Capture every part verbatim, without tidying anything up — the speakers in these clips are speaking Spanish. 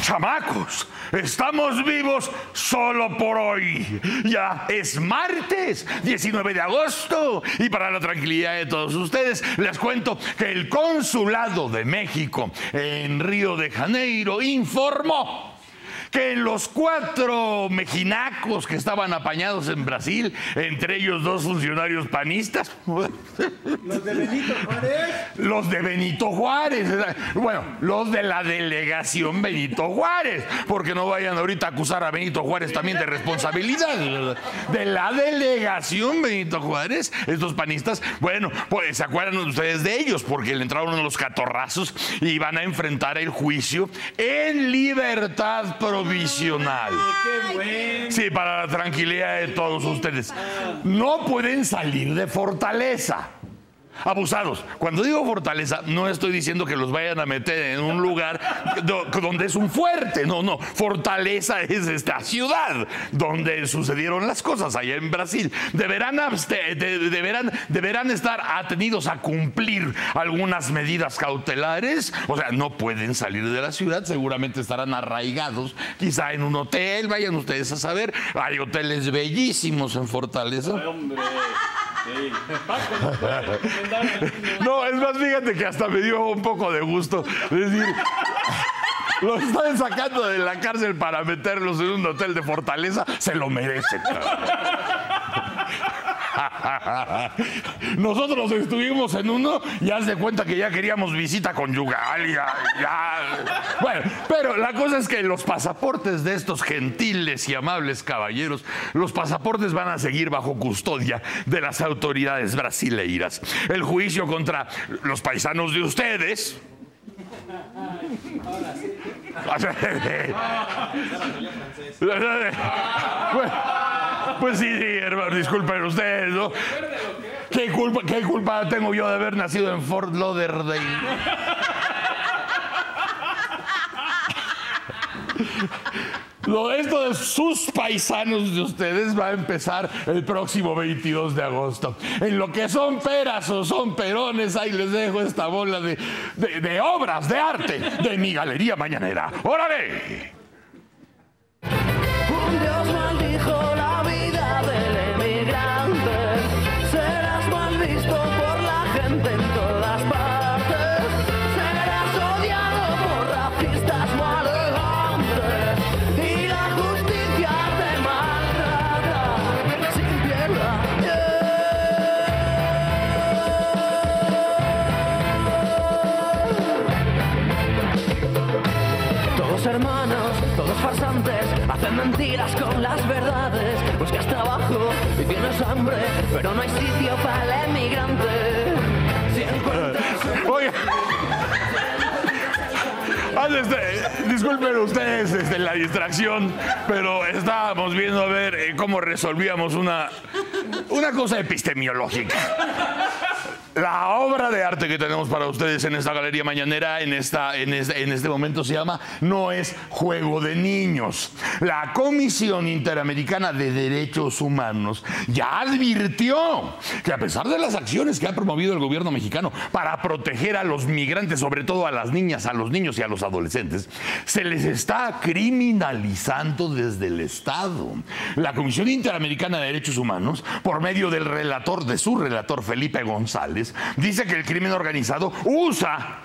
chamacos, estamos vivos solo por hoy. Ya es martes, diecinueve de agosto, y para la tranquilidad de todos ustedes, les cuento que el Consulado de México en Río de Janeiro informó que los cuatro mexinacos que estaban apañados en Brasil, entre ellos dos funcionarios panistas. ¿Los de Benito Juárez? Los de Benito Juárez. Bueno, los de la delegación Benito Juárez, porque no vayan ahorita a acusar a Benito Juárez también de responsabilidad. De la delegación Benito Juárez, estos panistas, bueno, pues se acuerdan ustedes de ellos, porque le entraron en los catorrazos y van a enfrentar el juicio en libertad provisional. ¡Qué bueno! Sí, para la tranquilidad de todos ustedes. No pueden salir de Fortaleza. Abusados. Cuando digo fortaleza, no estoy diciendo que los vayan a meter en un lugar do, donde es un fuerte. No, no. Fortaleza es esta ciudad donde sucedieron las cosas, allá en Brasil. Deberán, de, de, deberán, deberán estar atenidos a cumplir algunas medidas cautelares. O sea, no pueden salir de la ciudad. Seguramente estarán arraigados, quizá en un hotel. Vayan ustedes a saber. Hay hoteles bellísimos en Fortaleza. Ay, hombre. Sí. No, es más, fíjate que hasta me dio un poco de gusto decir, los están sacando de la cárcel para meterlos en un hotel de Fortaleza, se lo merecen. Nosotros estuvimos en uno y haz de cuenta que ya queríamos visita conyugal, ya, ya. Bueno, pero la cosa es que los pasaportes de estos gentiles y amables caballeros, los pasaportes van a seguir bajo custodia de las autoridades brasileiras. El juicio contra los paisanos de ustedes. Bueno, pues sí, sí, hermano, disculpen ustedes, ¿no? ¿Qué culpa, ¿Qué culpa tengo yo de haber nacido en Fort Lauderdale? Lo, esto de sus paisanos de ustedes va a empezar el próximo veintidós de agosto. En lo que son peras o son perones, ahí les dejo esta bola de, de, de obras de arte de mi galería mañanera. ¡Órale! Un Dios maldijo la vida del emigrante. Serás mal visto por la gente en todas partes. Serás odiado por racistas maleantes. Y la justicia te maltrata sin piedad. Yeah. Todos hermanos, todos farsantes, hacen mentiras con las verdades. Buscas trabajo y tienes hambre, pero no hay sitio para el emigrante. Si encuentras un... Oiga. Antes de, disculpen ustedes desde la distracción, pero estábamos viendo a ver eh, cómo resolvíamos una, una cosa epistemiológica. La obra de arte que tenemos para ustedes en esta galería mañanera, en, esta, en, este, en este momento se llama No es juego de niños. La Comisión Interamericana de Derechos Humanos ya advirtió que a pesar de las acciones que ha promovido el gobierno mexicano para proteger a los migrantes, sobre todo a las niñas, a los niños y a los adolescentes, se les está criminalizando desde el Estado. La Comisión Interamericana de Derechos Humanos, por medio del relator, de su relator Felipe González, dice que el crimen organizado usa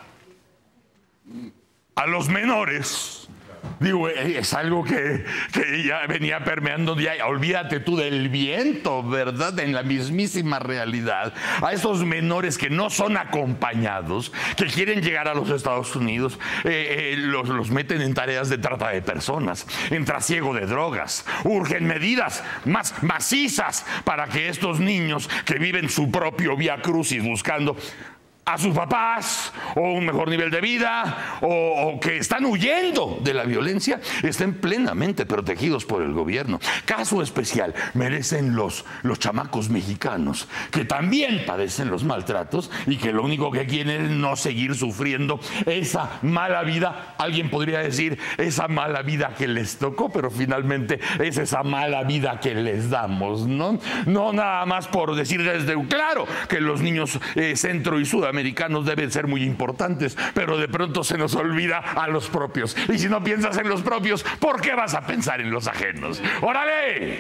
a los menores. Digo, es algo que, que ya venía permeando, ya, olvídate tú del viento, ¿verdad? En la mismísima realidad. A esos menores que no son acompañados, que quieren llegar a los Estados Unidos, eh, eh, los, los meten en tareas de trata de personas, en trasiego de drogas. Urgen medidas más macizas para que estos niños que viven su propio vía crucis buscando a sus papás, o un mejor nivel de vida, o, o que están huyendo de la violencia, estén plenamente protegidos por el gobierno. Caso especial merecen los, los chamacos mexicanos, que también padecen los maltratos y que lo único que quieren es no seguir sufriendo esa mala vida. Alguien podría decir esa mala vida que les tocó, pero finalmente es esa mala vida que les damos, ¿no? No nada más por decir desde claro que los niños eh, centro y sudamericanos norteamericanos deben ser muy importantes, pero de pronto se nos olvida a los propios. Y si no piensas en los propios, ¿por qué vas a pensar en los ajenos? ¡Órale!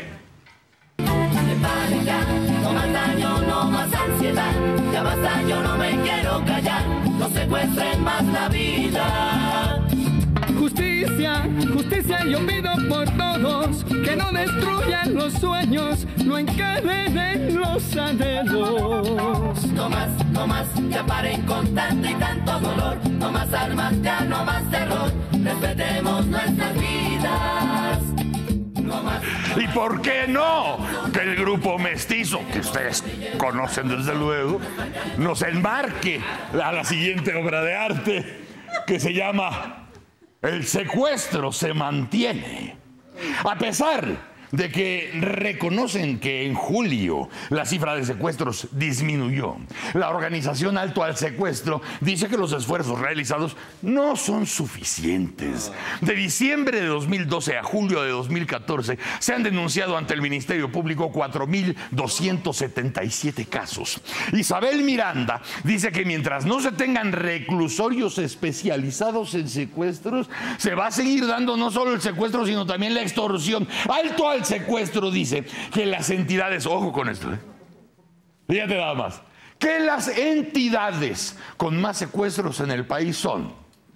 No más daño, no más ansiedad. Ya basta, yo no me quiero callar. No secuestren más la vida. Justicia, justicia yo pido por todos, que no destruyan los sueños, no encadenen los anhelos. No más, no más, ya paren con tanto y tanto dolor. No más armas, ya no más terror. Respetemos nuestras vidas. No más. ¿Y por qué no? Que el grupo mestizo, que ustedes conocen desde luego, nos enmarque a la siguiente obra de arte que se llama El secuestro se mantiene. A pesar de que reconocen que en julio la cifra de secuestros disminuyó, la organización Alto al Secuestro dice que los esfuerzos realizados no son suficientes. De diciembre de dos mil doce a julio de dos mil catorce se han denunciado ante el Ministerio Público cuatro mil doscientos setenta y siete casos. Isabel Miranda dice que mientras no se tengan reclusorios especializados en secuestros, se va a seguir dando no solo el secuestro, sino también la extorsión. Alto al Secuestro dice que las entidades, ojo con esto, ¿eh? Fíjate nada más, que las entidades con más secuestros en el país son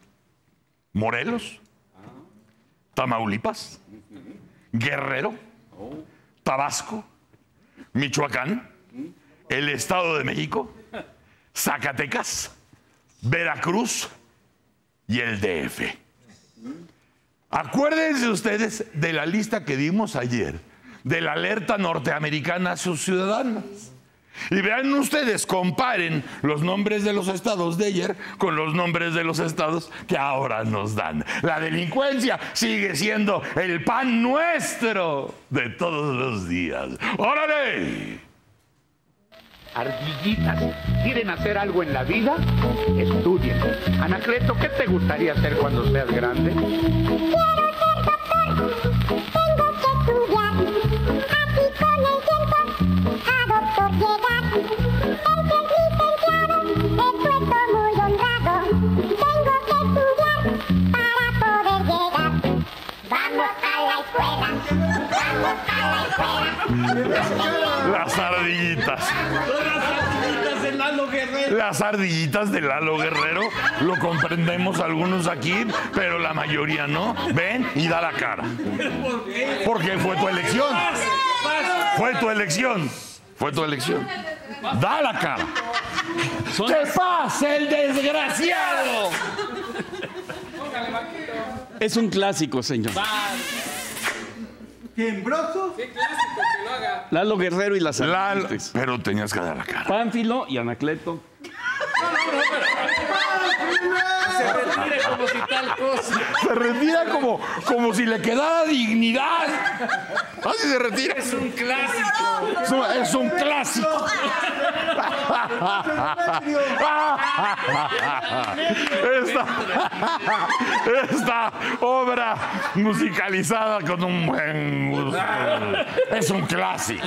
Morelos, Tamaulipas, Guerrero, Tabasco, Michoacán, el Estado de México, Zacatecas, Veracruz y el D F. Acuérdense ustedes de la lista que dimos ayer, de la alerta norteamericana a sus ciudadanos. Y vean ustedes, comparen los nombres de los estados de ayer con los nombres de los estados que ahora nos dan. La delincuencia sigue siendo el pan nuestro de todos los días. ¡Órale! Ardillitas, ¿quieren hacer algo en la vida? Estudien. Anacleto, ¿qué te gustaría hacer cuando seas grande? Quiero ser doctor, tengo que estudiar, así con el tiempo a doctor llegar. El ser licenciado es puesto muy honrado, tengo que estudiar para poder llegar. Vamos a la escuela, vamos a la escuela. Las ardillitas. de Lalo Guerrero. Las ardillitas de Lalo Guerrero, lo comprendemos algunos aquí, pero la mayoría no. Ven y da la cara. ¿Por qué? Porque fue tu elección. Fue tu elección. Fue tu elección. Da la cara. ¡Que pase el desgraciado! Es un clásico, señor. ¿Quembroso? Qué clásico que lo haga. Lalo Guerrero y las Lalo, ardillitas. pero tenías que dar la cara. Pánfilo y Anacleto. Se retire como si tal cosa. Se retira como, como si le quedara dignidad. Así se retira. Es un clásico. Es un, es un clásico. Esta, esta obra musicalizada con un buen gusto es un clásico.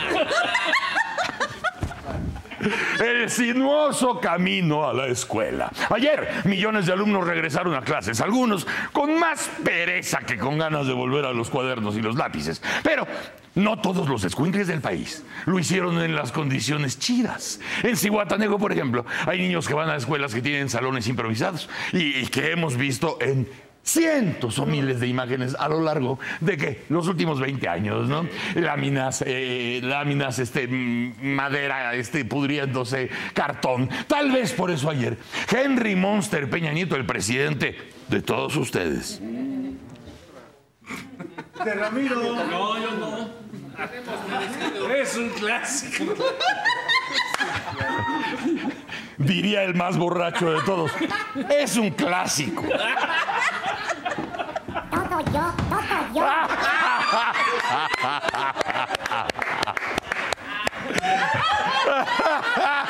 El sinuoso camino a la escuela. Ayer, millones de alumnos regresaron a clases, algunos con más pereza que con ganas de volver a los cuadernos y los lápices. Pero no todos los escuincles del país lo hicieron en las condiciones chidas. En Zihuatanejo, por ejemplo, hay niños que van a escuelas que tienen salones improvisados y, y que hemos visto en cientos o miles de imágenes a lo largo de que los últimos veinte años, ¿no? Láminas, eh, láminas, este, madera, este, pudriéndose, cartón. Tal vez por eso ayer Henry Monster Peña Nieto, el presidente de todos ustedes, De Ramiro. No, yo no. Es un clásico. diría el más borracho de todos, es un clásico. Todo yo, todo yo.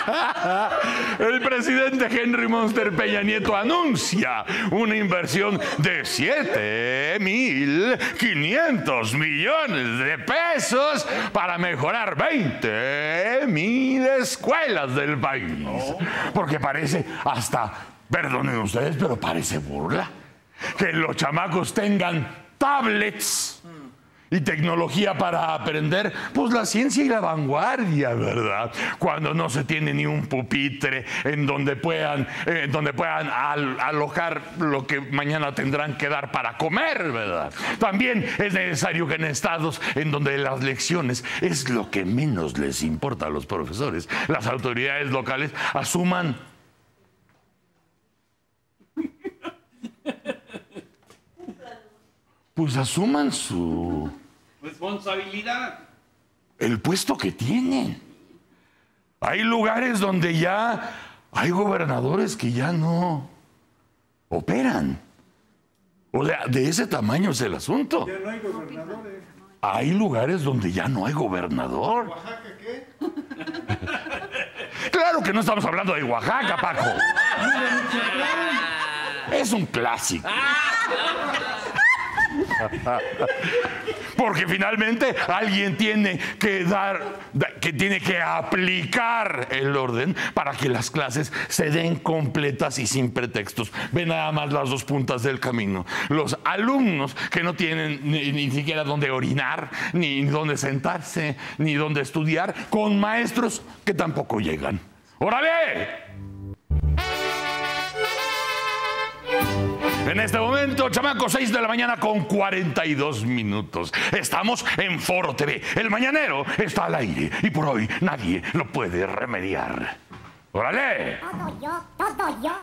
El presidente Henry Monster Peña Nieto anuncia una inversión de siete mil quinientos millones de pesos para mejorar veinte mil escuelas del país. Porque parece hasta, perdonen ustedes, pero parece burla que los chamacos tengan tablets y tecnología para aprender, pues la ciencia y la vanguardia, ¿verdad? Cuando no se tiene ni un pupitre en donde puedan, eh, donde puedan al, alojar lo que mañana tendrán que dar para comer, ¿verdad? También es necesario que en estados en donde las lecciones es lo que menos les importa a los profesores, las autoridades locales asuman pues asuman su responsabilidad. El puesto que tienen. Hay lugares donde ya hay gobernadores que ya no operan. O sea, de ese tamaño es el asunto. Ya no hay gobernadores. Hay lugares donde ya no hay gobernador. ¿Oaxaca qué? Claro que no estamos hablando de Oaxaca, Paco. Es un clásico. Porque finalmente alguien tiene que dar, que tiene que aplicar el orden para que las clases se den completas y sin pretextos. Ve nada más las dos puntas del camino. Los alumnos que no tienen ni, ni siquiera dónde orinar, ni dónde sentarse, ni dónde estudiar, con maestros que tampoco llegan. ¡Órale! En este momento, chamaco, seis de la mañana con cuarenta y dos minutos. Estamos en Foro T V. El mañanero está al aire y por hoy nadie lo puede remediar. ¡Órale! Todo yo, todo yo.